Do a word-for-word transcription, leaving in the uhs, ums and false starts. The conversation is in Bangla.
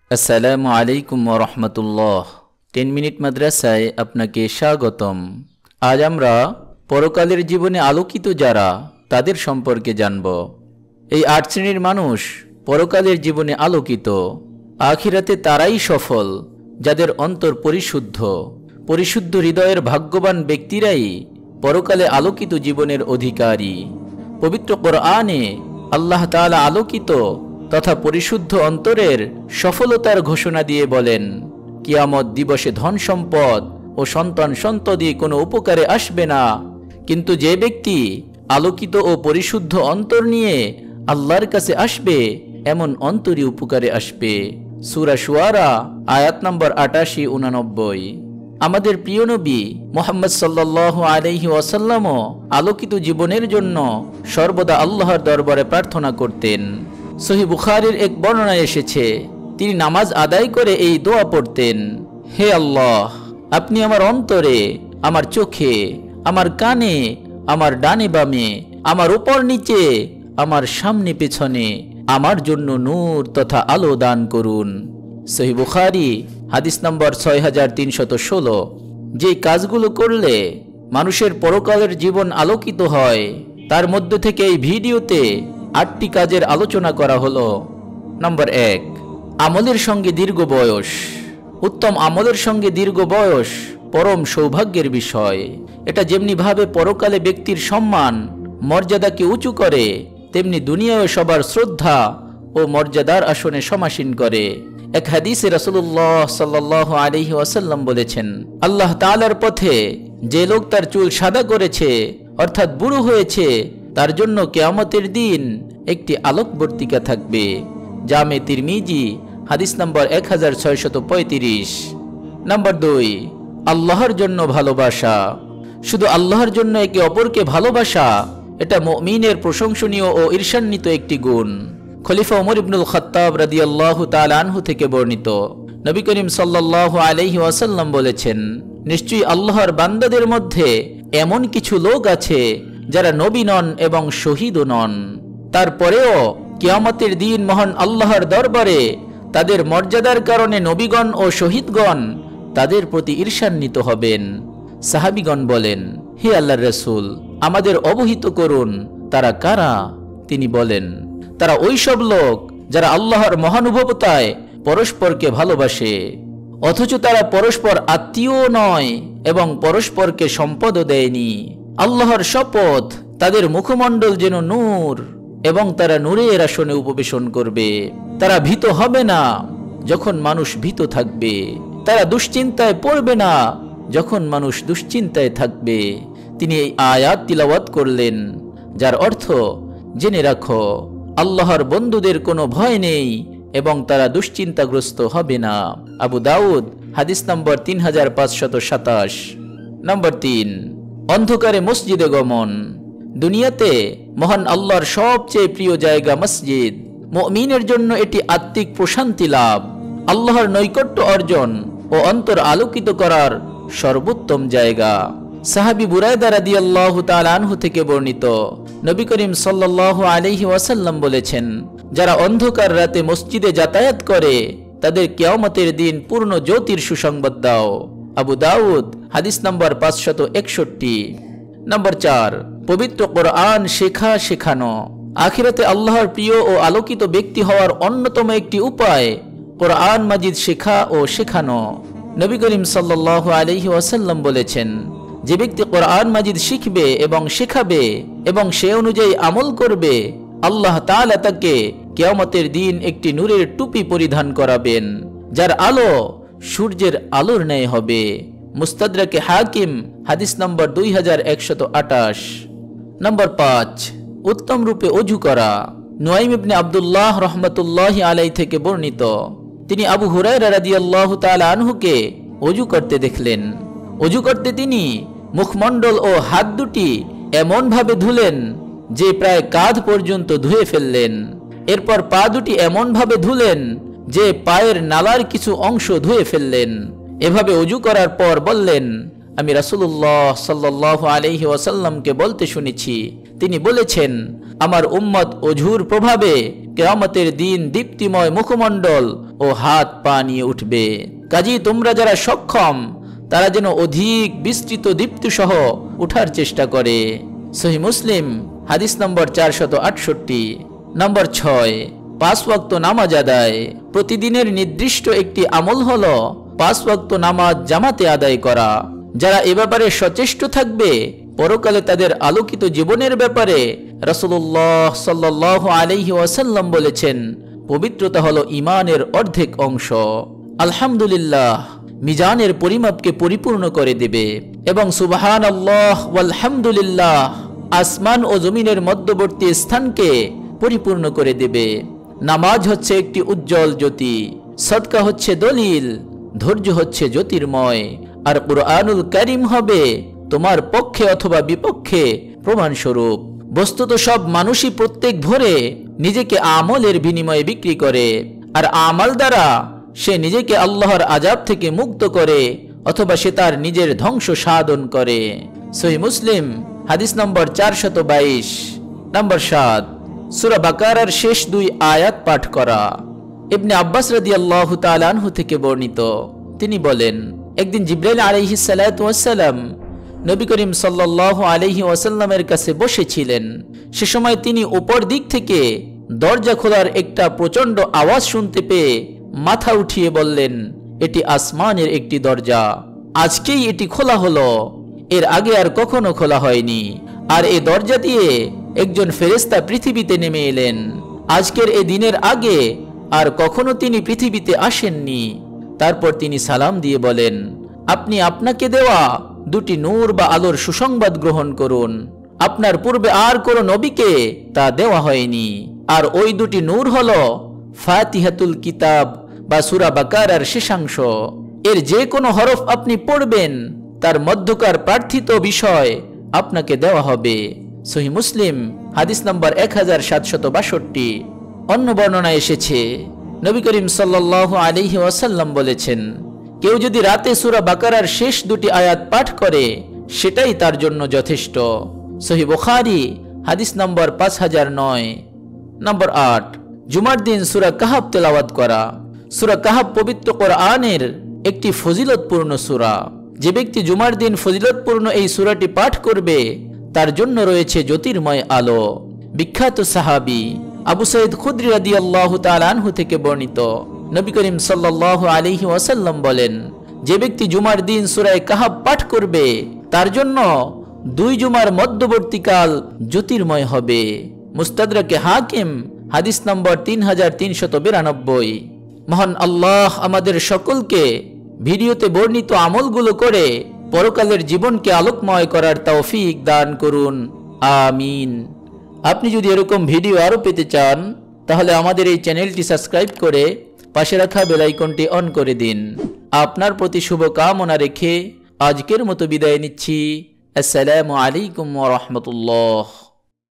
আসসালামু আলাইকুম ওয়া রাহমাতুল্লাহ। টেন মিনিট মাদ্রাসায় আপনাকে স্বাগতম। আজ আমরা পরকালের জীবনে আলোকিত যারা তাদের সম্পর্কে জানব। এই আট শ্রেণীর মানুষ পরকালের জীবনে আলোকিত। আখিরাতে তারাই সফল যাদের অন্তর পরিশুদ্ধ। পরিশুদ্ধ হৃদয়ের ভাগ্যবান ব্যক্তিরাই পরকালে আলোকিত জীবনের অধিকারী। পবিত্র কোরআনে আল্লাহ তাআলা আলোকিত তথা পরিশুদ্ধ অন্তরের সফলতার ঘোষণা দিয়ে বলেন, কিয়ামত দিবসে ধন সম্পদ ও সন্তান সন্ততি কোনো উপকারে আসবে না, কিন্তু যে ব্যক্তি আলোকিত ও পরিশুদ্ধ অন্তর নিয়ে আল্লাহর কাছে আসবে এমন অন্তরই উপকারে আসবে। সূরা শুআরা আয়াত নম্বর আটাশি উনানব্বই। আমাদের প্রিয় নবী মুহাম্মদ সাল্লাল্লাহু আলাইহি ওয়াসাল্লামও আলোকিত জীবনের জন্য সর্বদা আল্লাহর দরবারে প্রার্থনা করতেন। সহিহ বুখারীর এক বর্ণনায় এসেছে, তিনি নামাজ আদায় করে এই দোয়া পড়তেন, হে আল্লাহ, আপনি আমার অন্তরে, আমার চোখে, আমার কানে, আমার ডানে বামে, আমার উপর নিচে, আমার সামনে পেছনে আমার জন্য নূর তথা আলো দান করুন। সহিহ বুখারী হাদিস নম্বর ছয় হাজার তিনশত ষোলো। যে কাজগুলো করলে মানুষের পরকালের জীবন আলোকিত হয় তার মধ্যে থেকে এই ভিডিওতে আটটি কাজের আলোচনা করা হলো। নম্বর এক, আমলের সঙ্গে দীর্ঘ বয়স। উত্তম আমলের সঙ্গে দীর্ঘ বয়স পরম সৌভাগ্যের বিষয়। এটা যেমনিভাবে পরকালে ব্যক্তির সম্মান মর্যাদাকে উঁচু করে, তেমনি দুনিয়ায় সবার শ্রদ্ধা ও মর্যাদার আসনে সমাসীন করে। এক হাদিসে রাসূলুল্লাহ সাল্লাল্লাহু আলাইহি ওয়াসাল্লাম বলেছেন, আল্লাহ তাআলার পথে যে লোক তার চুল সাদা করেছে অর্থাৎ বুড়ো হয়েছে, তার জন্য কিয়ামতের দিন একটি আলোকবর্তিকা থাকবে। জামে তিরমিজি হাদিস নম্বর এক হাজার ছয়শত পঁয়ত্রিশ। নম্বর দুই, আল্লাহর জন্য ভালোবাসা। শুধু আল্লাহর জন্য একে অপরকে ভালোবাসা এটা মুমিনের প্রশংসনীয় ও ঈর্ষান্বিত একটি গুণ। খলিফা ওমর ইবনুল খাত্তাব রাদিয়াল্লাহু তাআলা আনহু থেকে বর্ণিত, নবী করিম সাল্লাল্লাহু আলাইহি ওয়াসাল্লাম বলেছেন, নিশ্চয়ই আল্লাহর বান্দাদের মধ্যে এমন কিছু লোক আছে যারা নবী নন এবং শহীদও নন, তারপরেও কিয়ামতের দিন মহান আল্লাহর দরবারে তাদের মর্যাদার কারণে নবীগণ ও শহীদগণ তাদের প্রতি ঈর্ষান্বিত হবেন। সাহাবীগণ বলেন, হে আল্লাহর রাসূল, আমাদের অবহিত করুন তারা কারা? তিনি বলেন, তারা ওইসব লোক যারা আল্লাহর মহানুভবতায় পরস্পরকে ভালোবাসে, অথচ তারা পরস্পর আত্মীয় নয় এবং পরস্পরকে সম্পদও দেয়নি। আল্লাহর শপথ, তাদের মুখমণ্ডল যেন নূর এবং তারা নূরের আসনে উপবেশন করবে। তারা ভীত হবে না যখন মানুষ ভীত থাকবে, তারা দুশ্চিন্তায় পড়বে না যখন মানুষ দুশ্চিন্তায় থাকবে। তিনি এই আয়াত তিলাওয়াত করলেন, যার অর্থ, জেনে রাখো আল্লাহর বন্ধুদের কোনো ভয় নেই এবং তারা দুশ্চিন্তাগ্রস্ত হবে না। আবু দাউদ হাদিস নম্বর তিন হাজার পাঁচশত সাতাশ। নম্বর তিন, অন্ধকারে মসজিদে গমন। দুনিয়াতে মহান আল্লাহর সবচেয়ে প্রিয় জায়গা মসজিদ। মুমিনের জন্য এটি আত্মিক প্রশান্তি লাভ, আল্লাহর নৈকট্য অর্জন ও অন্তর আলোকিত করার সর্বোত্তম জায়গা। সাহাবী বুরায়দা রাদিয়াল্লাহু তাআলা আনহু থেকে বর্ণিত, নবী করিম সাল্লাল্লাহু আলাইহি ওয়াসাল্লাম বলেছেন, যারা অন্ধকার রাতে মসজিদে যাতায়াত করে তাদের কিয়ামতের দিন পূর্ণ জ্যোতির সুসংবাদ দাও। আবু দাউদ হাদিস নম্বর পাঁচশত একষট্টি। নম্বর চার, পবিত্র কোরআন শেখা শেখানো। আখিরাতে আল্লাহর প্রিয় ও আলোকিত ব্যক্তি হওয়ার অন্যতম একটি উপায় কোরআন মাজিদ শেখা ও শেখানো। নবী করিম সাল্লাল্লাহু আলাইহি ওয়াসাল্লাম বলেছেন, যে ব্যক্তি কোরআন মাজিদ শিখবে এবং শেখাবে এবং সে অনুযায়ী আমল করবে, আল্লাহ তাআলা তাকে কিয়ামতের দিন একটি নূরের টুপি পরিধান করাবেন, যার আলো সূর্যের আলোর ন্যায় হবে। মুস্তাদরাকে হাকিম হাদিস নম্বর দুই হাজার একশত আটাশ। নম্বর পাঁচ, উত্তম রূপে অজু করা। নুয়াইম ইবনে আব্দুল্লাহ রহমাতুল্লাহি আলাইহি থেকে বর্ণিত, তিনি আবু হুরায়রা রাদিয়াল্লাহু তাআলা আনহুকে অজু করতে দেখলেন। অজু করতে তিনি মুখমণ্ডল ও হাত দুটি এমন ভাবে ধুলেন যে প্রায় কাঁধ পর্যন্ত ধুয়ে ফেললেন। এরপর পা দুটি এমন ভাবে ধুলেন যে পায়ের নালার কিছু অংশ ধুয়ে ফেললেন। এভাবে অজু করার পর বললেন, আমি রাসূলুল্লাহ সাল্লাল্লাহু আলাইহি ওয়াসাল্লামকে বলতে শুনেছি, তিনি বলেছেন, আমার উম্মত অজুর প্রভাবে কিয়ামতের দিন দীপ্তিময় মুখমণ্ডল ও হাত পা নিয়ে উঠবে। কাজেই তোমরা যারা সক্ষম তারা যেন অধিক বিস্তৃত দীপ্তি সহ উঠার চেষ্টা করে। সহিহ মুসলিম হাদিস নম্বর চারশত আটষট্টি। নম্বর ছয়, পাঁচ ওয়াক্ত নামাজ আদায়। প্রতিদিনের নির্দিষ্ট একটি আমল হলো পাঁচ ওয়াক্ত নামাজ জামাতে আদায় করা। যারা এ ব্যাপারে সচেষ্ট থাকবে পরকালে তাদের আলোকিত জীবনের ব্যাপারে রাসূলুল্লাহ সাল্লাল্লাহু আলাইহি ওয়াসাল্লাম বলেছেন, পবিত্রতা হলো ঈমানের অর্ধেক অংশ। আলহামদুলিল্লাহ মিজানের পরিমাপকে পরিপূর্ণ করে দেবে এবং সুবহানাল্লাহ ওয়ালহামদুলিল্লাহ আসমান ও জমিনের মধ্যবর্তী স্থানকে পরিপূর্ণ করে দেবে। নামাজ হচ্ছে একটি উজ্জ্বল জ্যোতি, সদকা হচ্ছে দলিল, ধৈর্য হচ্ছে জ্যোতির্ময়, আর কুরআনুল কারীম হবে তোমার পক্ষে অথবা বিপক্ষে প্রমাণস্বরূপ। বস্তুত সব মানুষই প্রত্যেক ভোরে নিজেকে আমলের বিনিময়ে বিক্রি করে, আর আমাল দ্বারা সে নিজেকে আল্লাহর আযাব থেকে মুক্ত করে অথবা সে তার নিজের ধ্বংস সাধন করে। সহিহ মুসলিম হাদিস নম্বর চারশত বাইশ। নম্বর সাত, সূরা বাকারার শেষ দুই আয়াত পাঠ করা। ইবনে আব্বাস রাদিয়াল্লাহু তাআলা আনহু থেকে বর্ণিত, তিনি বলেন, একদিন জিবরাইল আলাইহিস সালাতু ওয়াস সালাম নবী করিম সাল্লাল্লাহু আলাইহি ওয়াসাল্লামের কাছে বসেছিলেন। সে সময় তিনি উপর দিক থেকে দরজা খোলার একটা প্রচন্ড আওয়াজ শুনতে পেয়ে মাথা উঠিয়ে বললেন, এটি আসমানের একটি দরজা, আজকেই এটি খোলা হলো, এর আগে আর কখনো খোলা হয়নি। আর এই দরজা দিয়ে একজন ফেরেশতা পৃথিবীতে নেমে এলেন। আজকের এই দিনের আগে আর কখনো তিনি পৃথিবীতে আসেননি। তারপর তিনি সালাম দিয়ে বলেন, আপনি আপনাকে দেওয়া দুটি নূর বা আলোর সুসংবাদ গ্রহণ করুন। আপনার পূর্বে আর কোনো নবীকে তা দেওয়া হয়নি। আর ওই দুটি নূর হলো ফাতিহাতুল কিতাব বা সূরা বাকারার শেষাংশ। এর যে কোনো হরফ আপনি পড়বেন তার মধ্যকার প্রার্থিত বিষয় আপনাকে দেওয়া হবে। সহিহ মুসলিম হাদিস নম্বর এক হাজার সাতশত বাষট্টি। অন্য বর্ণনায় এসেছে, নবী করিম সাল্লাল্লাহু আলাইহি ওয়াসাল্লাম বলেছেন, কেউ যদি রাতে সূরা বাকারার শেষ দুটি আয়াত পাঠ করে সেটাই তার জন্য যথেষ্ট। সহিহ বুখারী হাদিস নম্বর পাঁচ হাজার নয়। নম্বর আট, জুমার দিন সূরা কাহফ তেলাওয়াত করা। সূরা কাহফ পবিত্র কোরআনের একটি ফজিলতপূর্ণ সূরা। যে ব্যক্তি জুমার দিন ফজিলতপূর্ণ এই সূরাটি পাঠ করবে তার জন্য রয়েছে জ্যোতির্ময় আলো। বিখ্যাত সাহাবী আবু সাঈদ খুদরি রাদিয়াল্লাহু তাআলা আনহু থেকে বর্ণিত, নবী করিম সাল্লাল্লাহু আলাইহি ওয়াসাল্লাম বলেন, যে ব্যক্তি জুমার দিন সূরা কাহফ পাঠ করবে তার জন্য দুই জুমার মধ্যবর্তীকাল জ্যোতির্ময় হবে। মুস্তাদরাকে হাকিম হাদিস নম্বর তিন হাজার তিনশত বিরানব্বই। মহান আল্লাহ আমাদের সকলকে ভিডিওতে বর্ণিত আমলগুলো করে পরকালের জীবনকে আলোকময় করার তৌফিক দান করুন, আমিন। আপনি যদি এরকম ভিডিও আরও পেতে চান তাহলে আমাদের এই চ্যানেলটি সাবস্ক্রাইব করে পাশে রাখা বেল আইকনটি অন করে দিন। আপনার প্রতি শুভকামনা রেখে আজকের মতো বিদায় নিচ্ছি। আসসালামু আলাইকুম ওয়া রাহমাতুল্লাহ।